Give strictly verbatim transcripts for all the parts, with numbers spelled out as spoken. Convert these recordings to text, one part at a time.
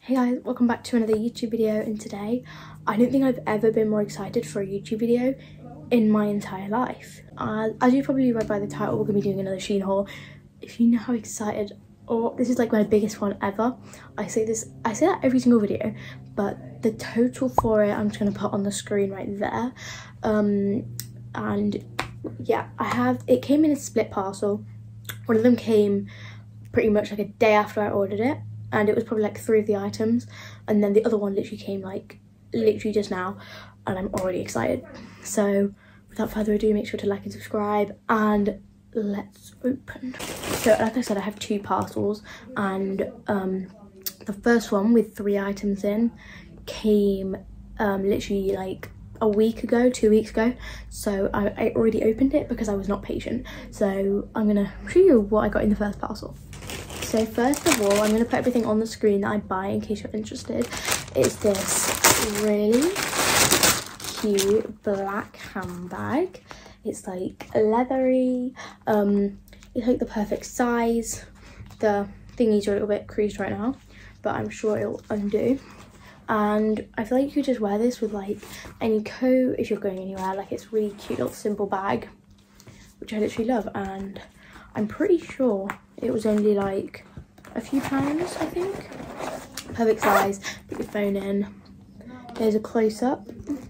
Hey guys, welcome back to another YouTube video, and today I don't think I've ever been more excited for a YouTube video in my entire life. Uh, as you probably read by the title, we're going to be doing another Shein haul. If you know how excited, or this is like my biggest one ever. I say this, I say that every single video, but the total for it I'm just going to put on the screen right there. Um, and yeah, I have, it came in a split parcel. One of them came pretty much like a day after I ordered it, and it was probably like three of the items, and then the other one literally came like literally just now, and I'm already excited. So without further ado, make sure to like and subscribe, and let's open. So like I said, I have two parcels, and um the first one with three items in came um literally like a week ago, two weeks ago. So I, I already opened it because I was not patient. So I'm gonna show you what I got in the first parcel. So first of all, I'm going to put everything on the screen that I buy in case you're interested. It's this really cute black handbag. It's like leathery, um, it's like the perfect size. The thingies are a little bit creased right now, but I'm sure it'll undo. And I feel like you could just wear this with like any coat if you're going anywhere. Like, it's really cute little simple bag, which I literally love. And I'm pretty sure it was only like a few pounds, I think. Perfect size, put your phone in. Here's a close-up.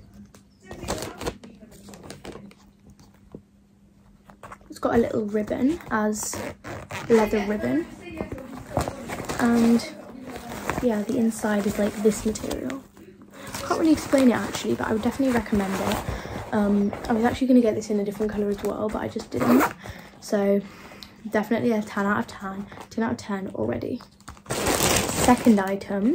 It's got a little ribbon as leather ribbon. And yeah, the inside is like this material. I can't really explain it actually, but I would definitely recommend it. Um, I was actually going to get this in a different colour as well, but I just didn't. So definitely a ten out of ten, ten out of ten already. Second item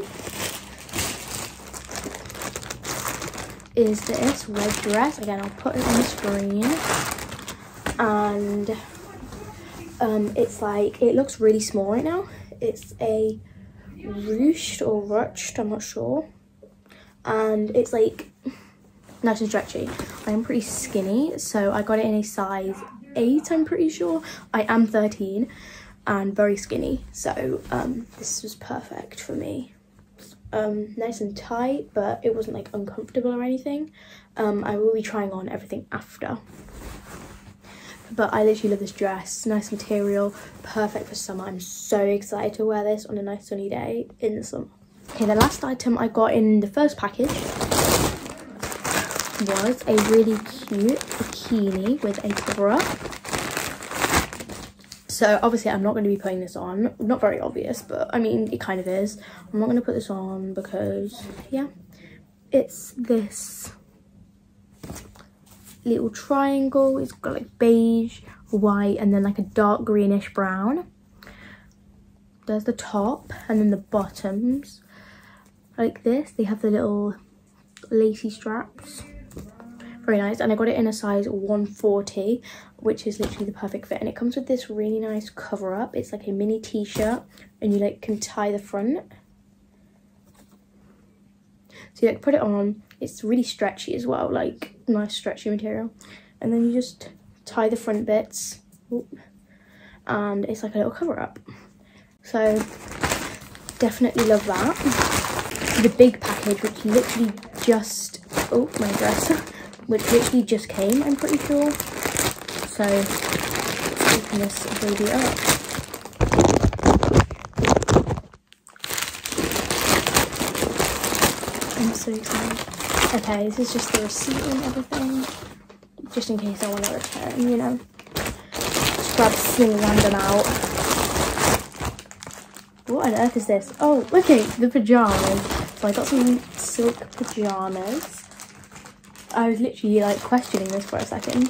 is this red dress. Again, I'll put it on the screen. And um, it's like, it looks really small right now. It's a ruched or ruched, I'm not sure. And it's like nice and stretchy. I am pretty skinny, so I got it in a size eight, I'm pretty sure. I am thirteen and very skinny, so um this was perfect for me. Um nice and tight, but it wasn't like uncomfortable or anything. um I will be trying on everything after, but I literally love this dress. Nice material, perfect for summer. I'm so excited to wear this on a nice sunny day in the summer. Okay, the last item I got in the first package was a really cute bikini with a cover up. So obviously I'm not going to be putting this on. Not very obvious, but I mean it kind of is. I'm not going to put this on because yeah, it's this little triangle. It's got like beige, white, and then like a dark greenish brown. There's the top, and then the bottoms like this. They have the little lacy straps. Very nice. And I got it in a size one forty, which is literally the perfect fit. And it comes with this really nice cover up. It's like a mini t-shirt, and you like can tie the front. So you like put it on. It's really stretchy as well, like nice stretchy material. And then you just tie the front bits. Ooh, and it's like a little cover up. So definitely love that. The big package, which literally just, oh, my dress. Which literally just came, I'm pretty sure. So let's open this baby up. I'm so excited. Okay, this is just the receipt and everything, just in case I want to return, you know. Just grab something random out. What on earth is this? Oh, okay, the pajamas. So I got some silk pajamas. I was literally like questioning this for a second.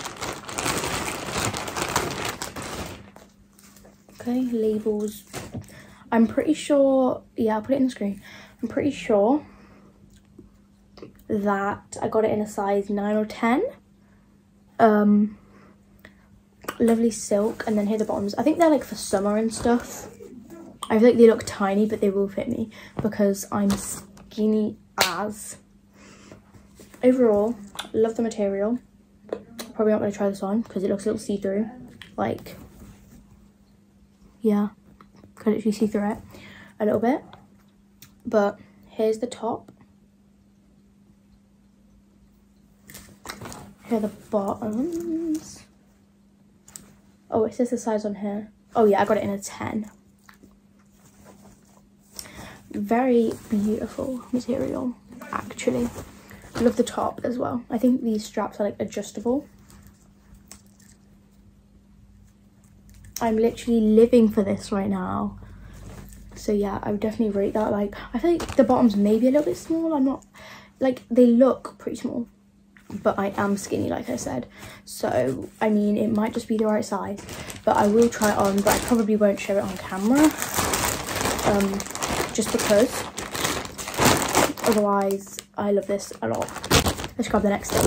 Okay, labels. I'm pretty sure, yeah, I'll put it in the screen. I'm pretty sure that I got it in a size nine or ten. Um, lovely silk, and then here are the bottoms. I think they're like for summer and stuff. I feel like they look tiny, but they will fit me because I'm skinny as. Overall, love the material. Probably not going to try this on because it looks a little see-through. Like, yeah, can literally see through it a little bit. But here's the top. Here are the bottoms. Oh, it says the size on here. Oh yeah, I got it in a ten. Very beautiful material, actually. Love the top as well. I think these straps are like adjustable. I'm literally living for this right now. So yeah, I would definitely rate that. Like, I feel like the bottoms may be a little bit small. I'm not, like, they look pretty small, but I am skinny, like I said. So, I mean, it might just be the right size, but I will try it on, but I probably won't show it on camera. Um, just because. Otherwise, I love this a lot. Let's grab the next thing.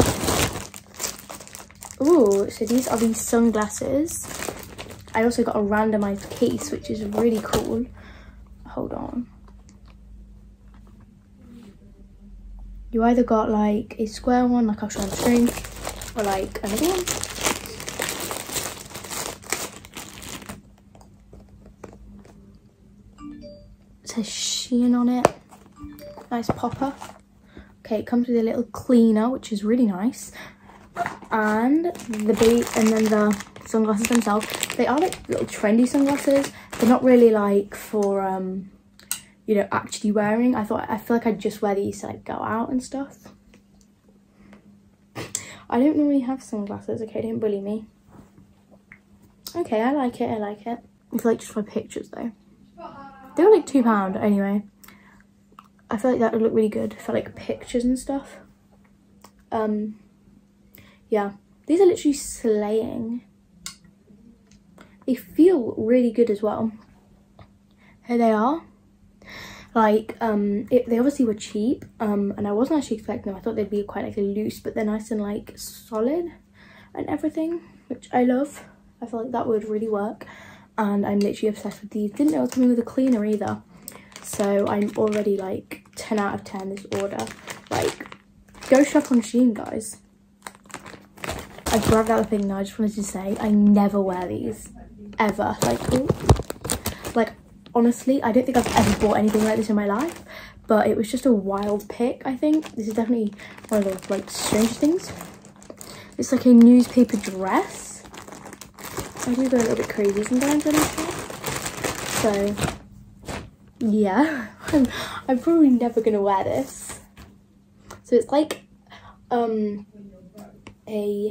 Ooh, so these are these sunglasses. I also got a randomized case, which is really cool. Hold on. You either got like a square one, like I'll show on the screen, or like another one. It says Shein on it. Nice popper. Okay, it comes with a little cleaner, which is really nice. And the bait, and then the sunglasses themselves. They are like little trendy sunglasses. They're not really like for um you know, actually wearing. I thought, I feel like I'd just wear these to like go out and stuff. I don't normally have sunglasses. Okay, don't bully me. Okay, I like it, I like it. I feel like just for pictures though. They were like two pound anyway. I feel like that would look really good for like pictures and stuff. Um yeah, these are literally slaying. They feel really good as well. Here they are. Like, um, it, they obviously were cheap, um, and I wasn't actually expecting them. I thought they'd be quite like loose, but they're nice and like solid and everything, which I love. I feel like that would really work, and I'm literally obsessed with these. Didn't know it was coming with a cleaner either, so I'm already like ten out of ten this order. Like, go shop on Shein, guys. I grabbed out the thing now. I just wanted to say I never wear these ever. Like, ooh. like. Honestly, I don't think I've ever bought anything like this in my life, but it was just a wild pick, I think. This is definitely one of those, like, strangest things. It's like a newspaper dress. I do go a little bit crazy sometimes when I shop. So, yeah. I'm, I'm probably never going to wear this. So it's like um, a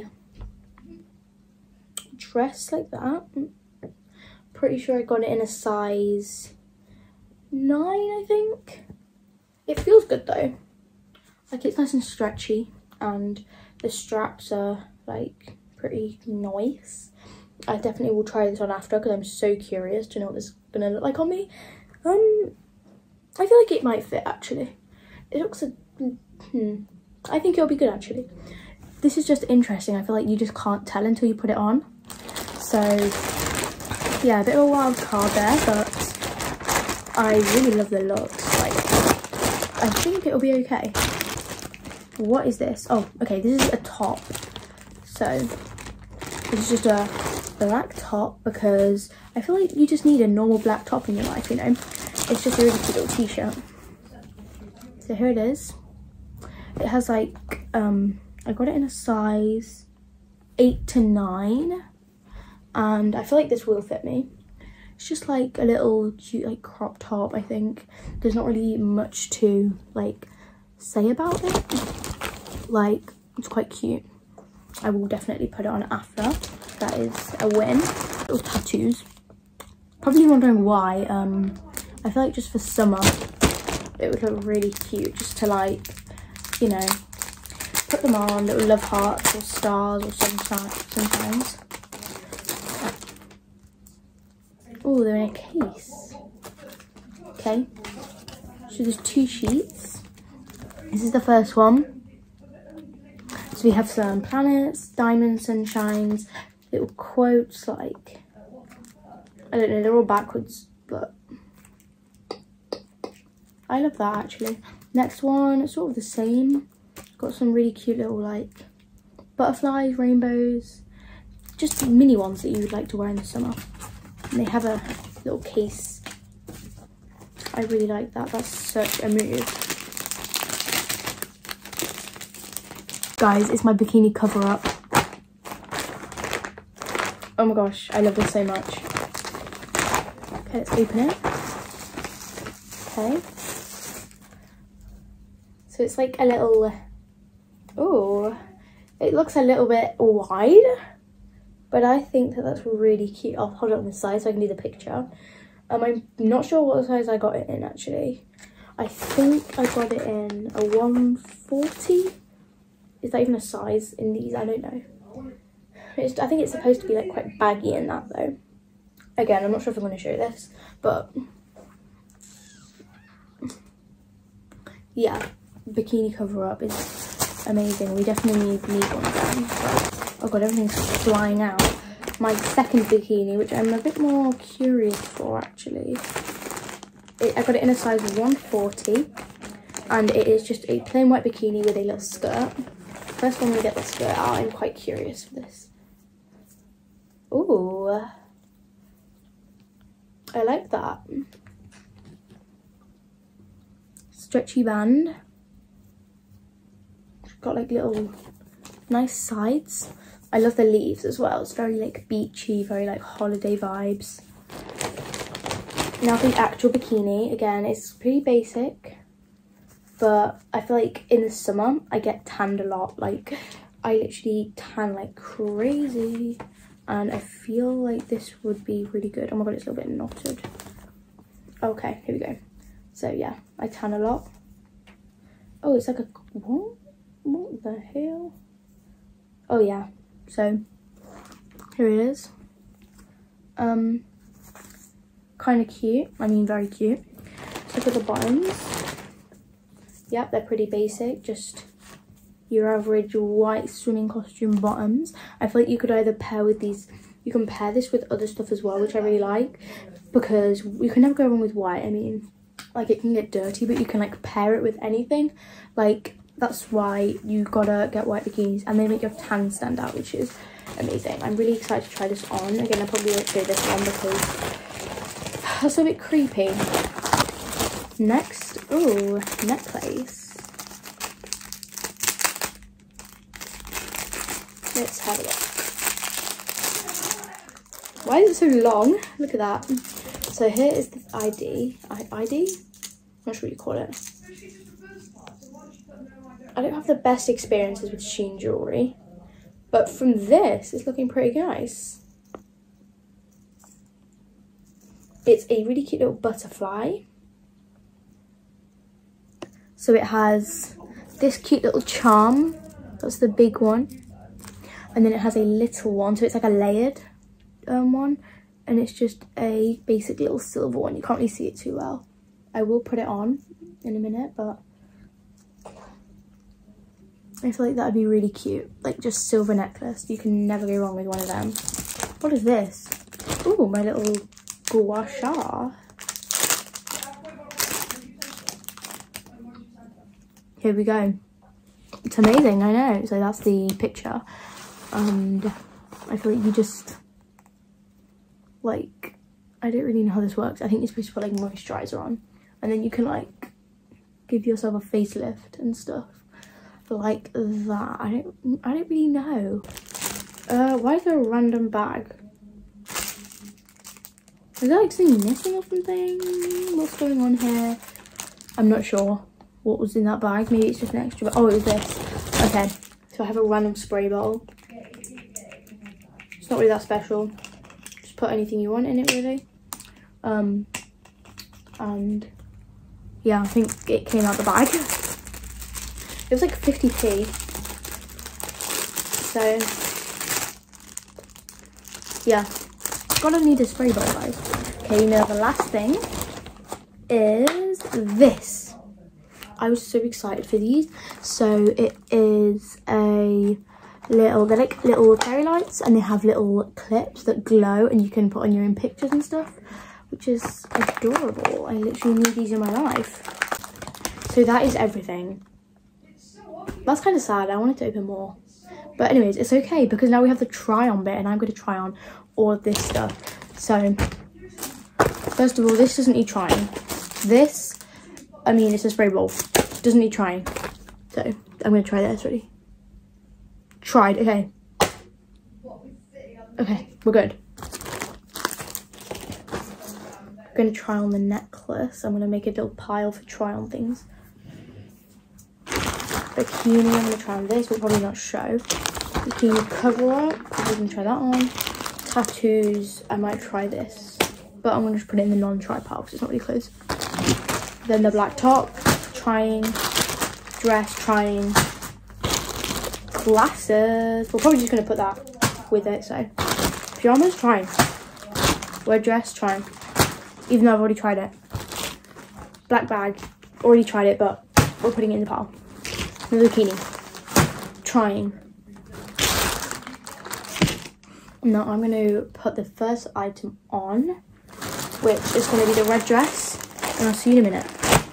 dress like that. Pretty sure I got it in a size nine, I think. It feels good though. Like, it's nice and stretchy, and the straps are like pretty nice. I definitely will try this on after because I'm so curious to know what this is gonna look like on me. Um, I feel like it might fit actually. It looks a, hmm, I think it'll be good actually. This is just interesting. I feel like you just can't tell until you put it on. So yeah, a bit of a wild card there, but I really love the looks. Like, I think it'll be okay. What is this? Oh, okay, this is a top. So, it's just a black top because I feel like you just need a normal black top in your life, you know? It's just a really cute little t-shirt. So here it is. It has like, um, I got it in a size eight to nine. And I feel like this will fit me. It's just like a little cute like crop top, I think. There's not really much to like say about it. Like, it's quite cute. I will definitely put it on after. That is a win. Little tattoos. Probably wondering why. Um, I feel like just for summer, it would look really cute just to like, you know, put them on, little love hearts or stars or sometimes. Oh, they're in a case. Okay. So there's two sheets. This is the first one. So we have some planets, diamonds, sunshines, little quotes like, I don't know, they're all backwards, but I love that actually. Next one, it's sort of the same. Got some really cute little like butterflies, rainbows, just mini ones that you would like to wear in the summer. And they have a little case. I really like that. That's such a move. Guys, it's my bikini cover up. Oh my gosh, I love this so much. Okay, let's open it. Okay. So it's like a little, oh, it looks a little bit wide, but I think that that's really cute. I'll hold it on the side so I can do the picture. Um, I'm not sure what size I got it in actually. I think I got it in a one forty. Is that even a size in these? I don't know. It's, I think it's supposed to be like quite baggy in that though. Again, I'm not sure if I'm going to show this, but yeah, bikini cover up is amazing. We definitely need, need one of them. But, oh god, everything's flying out. My second bikini, which I'm a bit more curious for actually. It, I got it in a size one forty, and it is just a plain white bikini with a little skirt. First time we get the skirt out, I'm quite curious for this. Ooh, I like that. Stretchy band. Got like little nice sides. I love the leaves as well. It's very like beachy, very like holiday vibes. Now the actual bikini, again, it's pretty basic, but I feel like in the summer I get tanned a lot. Like I literally tan like crazy, and I feel like this would be really good. Oh my god, it's a little bit knotted. Okay, here we go. So yeah, I tan a lot. Oh, it's like a, what? What the hell? Oh yeah, so here it is. Um, kind of cute. I mean, very cute. Look at the bottoms. Yep, they're pretty basic. Just your average white swimming costume bottoms. I feel like you could either pair with these. You can pair this with other stuff as well, which I really like, because you can never go wrong with white. I mean, like it can get dirty, but you can like pair it with anything. Like that's why you gotta get white bikinis, and they make your tan stand out, which is amazing. I'm really excited to try this on. Again, I probably won't show this one because that's a bit creepy. Next, oh, necklace. Let's have a look. Why is it so long? Look at that. So here is the I D. I ID? I'm not sure what you call it. I don't have the best experiences with Shein jewellery, but from this, it's looking pretty nice. It's a really cute little butterfly. So it has this cute little charm. That's the big one. And then it has a little one. So it's like a layered um, one. And it's just a basic little silver one. You can't really see it too well. I will put it on in a minute, but I feel like that would be really cute. Like just silver necklace. You can never go wrong with one of them. What is this? Ooh, my little gua sha. Here we go. It's amazing, I know. So that's the picture. And I feel like you just, like, I don't really know how this works. I think you're supposed to put like moisturizer on, and then you can like give yourself a facelift and stuff like that. I don't, I don't really know. Uh, why is there a random bag? Is there like something missing or something? What's going on here? I'm not sure what was in that bag. Maybe it's just an extra. Oh, it was this. Okay, so I have a random spray bottle. It's not really that special. Just put anything you want in it, really. Um, and yeah, I think it came out the bag. It was like fifty p. So yeah, gonna need a spray bottle, guys. Okay, now the last thing is this. I was so excited for these. So it is a little, they're like little fairy lights, and they have little clips that glow and you can put on your own pictures and stuff, which is adorable. I literally need these in my life. So that is everything. That's kind of sad. I wanted to open more, but anyways, it's okay because now we have the try on bit, and I'm going to try on all of this stuff. So first of all, this doesn't need trying. This, I mean, it's a spray ball. Doesn't need trying. So I'm gonna try this. Ready? Tried. Okay. Okay, we're good. I'm gonna try on the necklace. I'm gonna make a little pile for try on things. Bikini, I'm gonna try on this. Will probably not show. Bikini cover up. I'm gonna try that on. Tattoos. I might try this, but I'm gonna just put it in the non-try pile because it's not really close. Then the black top. Trying. Dress. Trying. Glasses. We're probably just gonna put that with it. So pajamas. Trying. Wear dress. Trying. Even though I've already tried it. Black bag. Already tried it, but we're putting it in the pile. Another bikini. Trying. Now I'm going to put the first item on, which is going to be the red dress, and I'll see you in a minute.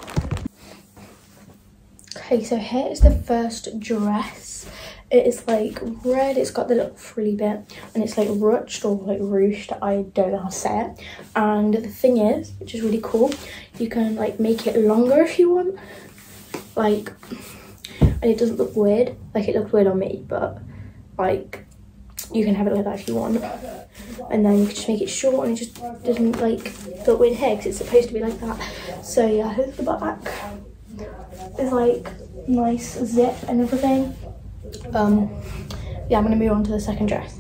Okay, so here is the first dress. It is like red, it's got the little frilly bit, and it's like ruched or like ruched, I don't know how to say it. And the thing is, which is really cool, you can like make it longer if you want, like, and it doesn't look weird. Like, it looked weird on me, but like you can have it like that if you want, and then you can just make it short and it just doesn't like look weird here because it's supposed to be like that. So yeah, here's the back. It's like nice zip and everything. Um yeah, I'm gonna move on to the second dress.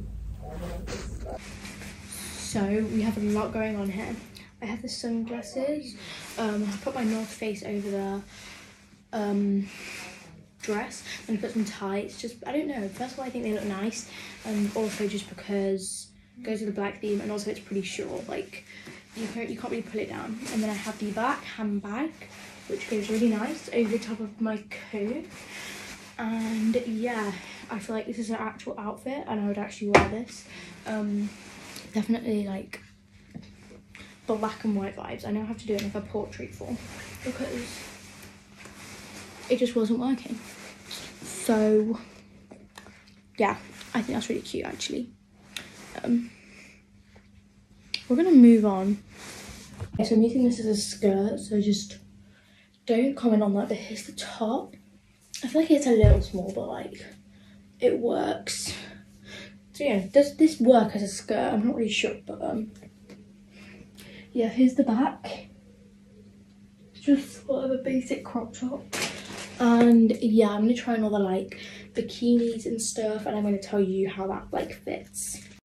So we have a lot going on here. I have the sunglasses. um I put my North Face over the um dress, and I put some tights. Just, I don't know, first of all I think they look nice, and also just because it goes with the black theme, and also it's pretty short, like you can't, you can't really pull it down. And then I have the back handbag, which goes really nice over the top of my coat. And yeah, I feel like this is an actual outfit and I would actually wear this. Um definitely like black and white vibes. I know I have to do it in like a portrait form because it just wasn't working. So yeah, I think that's really cute actually. Um we're gonna move on. Okay, so I'm using this as a skirt, so just don't comment on that. But here's the top. I feel like it's a little small, but like it works. So yeah, does this work as a skirt? I'm not really sure, but um yeah, here's the back. It's just sort of a basic crop top. And yeah, I'm gonna try on all the like bikinis and stuff, and I'm gonna tell you how that like fits.